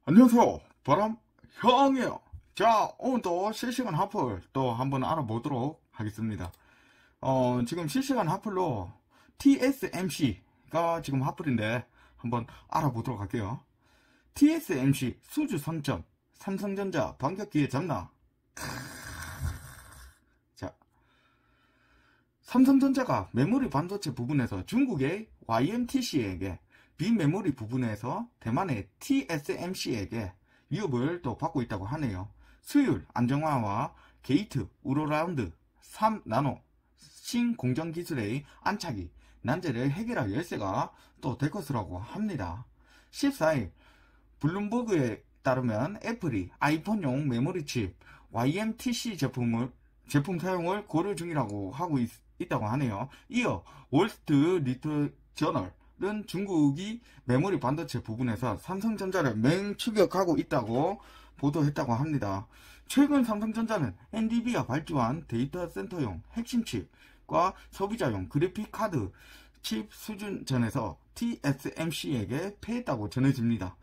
안녕하세요. 바람형이에요. 자, 오늘도 실시간 핫플 또 한번 알아보도록 하겠습니다. 지금 실시간 핫플로 TSMC가 지금 핫플인데 한번 알아보도록 할게요. TSMC 수주 선점, 삼성전자 반격기에 잡나? 자, 삼성전자가 메모리 반도체 부분에서 중국의 YMTC에게, 빈메모리 부분에서 대만의 TSMC에게 위협을 또 받고 있다고 하네요. 수율 안정화와 게이트 우로라운드 3나노 신공정 기술의 안착이 난제를 해결할 열쇠가 또 될 것이라고 합니다. 14일 블룸버그에 따르면 애플이 아이폰용 메모리 칩 YMTC 제품 사용을 고려 중이라고 하고 있다고 하네요. 이어 월스트리트 저널은 중국이 메모리 반도체 부분에서 삼성전자를 맹추격하고 있다고 보도했다고 합니다. 최근 삼성전자는 엔비디아 발주한 데이터 센터용 핵심 칩과 소비자용 그래픽 카드 칩 수준전에서 TSMC에게 패했다고 전해집니다.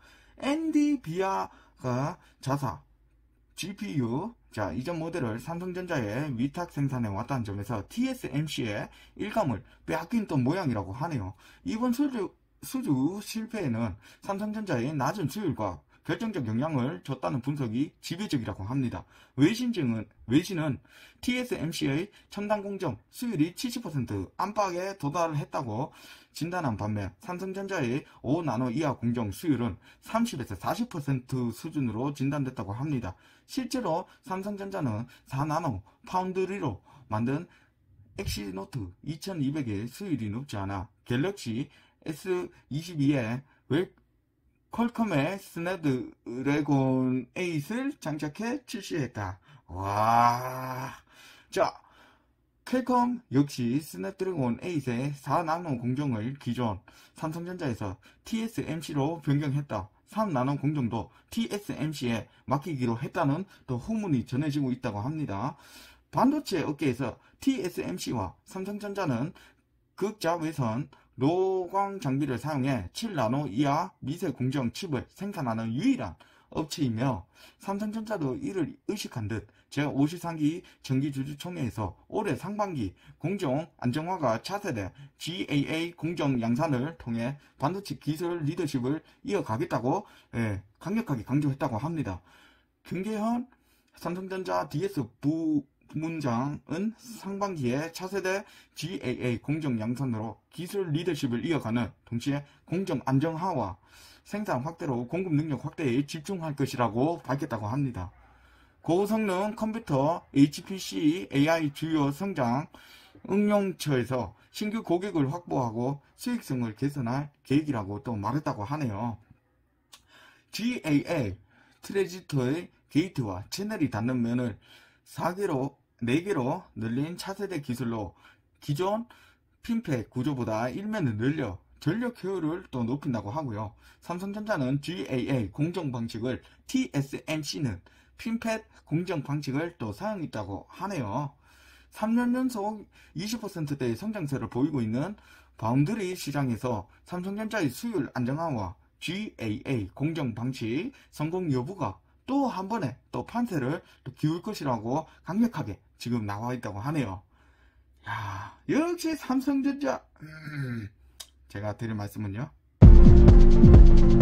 엔비디아가 자사 GPU 이전 모델을 삼성전자에 위탁 생산해 왔다는 점에서 TSMC의 일감을 빼앗긴 또 모양이라고 하네요. 이번 수주 실패에는 삼성전자의 낮은 수율과 결정적 영향을 줬다는 분석이 지배적이라고 합니다. 외신은 TSMC의 첨단 공정 수율이 70% 안팎에 도달했다고 진단한 반면 삼성전자의 5나노 이하 공정 수율은 30에서 40% 수준으로 진단됐다고 합니다. 실제로 삼성전자는 4나노 파운드리로 만든 엑시노트 2200의 수율이 높지 않아 갤럭시 S22에 퀄컴의 스냅드래곤 8을 장착해 출시했다. 와, 자, 퀄컴 역시 스냅드래곤 8의 4나노 공정을 기존 삼성전자에서 TSMC로 변경했다. 3나노 공정도 TSMC에 맡기기로 했다는 또 후문이 전해지고 있다고 합니다. 반도체 업계에서 TSMC와 삼성전자는 극자외선 노광 장비를 사용해 7나노 이하 미세 공정 칩을 생산하는 유일한 업체이며 삼성전자도 이를 의식한 듯 제53기 정기주주총회에서 올해 상반기 공정 안정화가 차세대 GAA 공정 양산을 통해 반도체 기술 리더십을 이어가겠다고 강력하게 강조했다고 합니다. 김계현 삼성전자 DS 부문장은 상반기에 차세대 GAA 공정 양산으로 기술 리더십을 이어가는 동시에 공정 안정화와 생산 확대로 공급 능력 확대에 집중할 것이라고 밝혔다고 합니다. 고성능 컴퓨터 HPC AI 주요 성장 응용처에서 신규 고객을 확보하고 수익성을 개선할 계획이라고 또 말했다고 하네요. GAA 트랜지스터의 게이트와 채널이 닿는 면을 4개로 늘린 차세대 기술로 기존 핀팻 구조보다 1면을 늘려 전력 효율을 또 높인다고 하고요. 삼성전자는 GAA 공정 방식을, TSMC는 핀팻 공정 방식을 또 사용했다고 하네요. 3년 연속 20%대의 성장세를 보이고 있는 바운드리 시장에서 삼성전자의 수율 안정화와 GAA 공정 방식 성공 여부가 또 한 번에 또 판세를 또 기울 것이라고 강력하게 지금 나와 있다고 하네요. 야, 역시 삼성전자. 제가 드릴 말씀은요.